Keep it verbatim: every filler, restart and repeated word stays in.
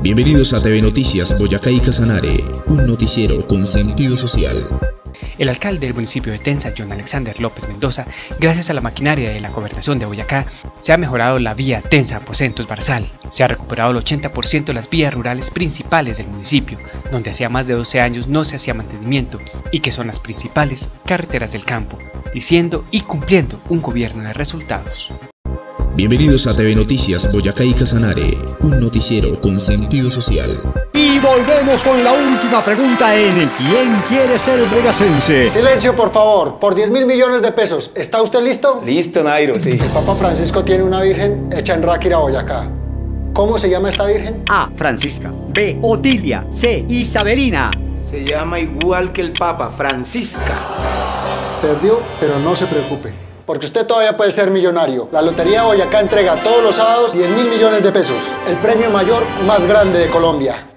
Bienvenidos a T V Noticias Boyacá y Casanare, un noticiero con sentido social. El alcalde del municipio de Tensa, John Alexander López Mendoza, gracias a la maquinaria de la Gobernación de Boyacá, se ha mejorado la vía Tensa-Aposentos-Barzal. Se ha recuperado el ochenta por ciento de las vías rurales principales del municipio, donde hacía más de doce años no se hacía mantenimiento y que son las principales carreteras del campo, diciendo y cumpliendo un gobierno de resultados. Bienvenidos a T V Noticias Boyacá y Casanare, un noticiero con sentido social. Y volvemos con la última pregunta en ¿Quién quiere ser boyacense? Silencio, por favor. Por diez mil millones de pesos. ¿Está usted listo? Listo, Nairo, sí. El Papa Francisco tiene una virgen hecha en Ráquira, Boyacá. ¿Cómo se llama esta virgen? A. Francisca. B. Otilia. C. Isabelina. Se llama igual que el Papa, Francisca. Perdió, pero no se preocupe, porque usted todavía puede ser millonario. La Lotería de Boyacá entrega todos los sábados diez mil millones de pesos, el premio mayor más grande de Colombia.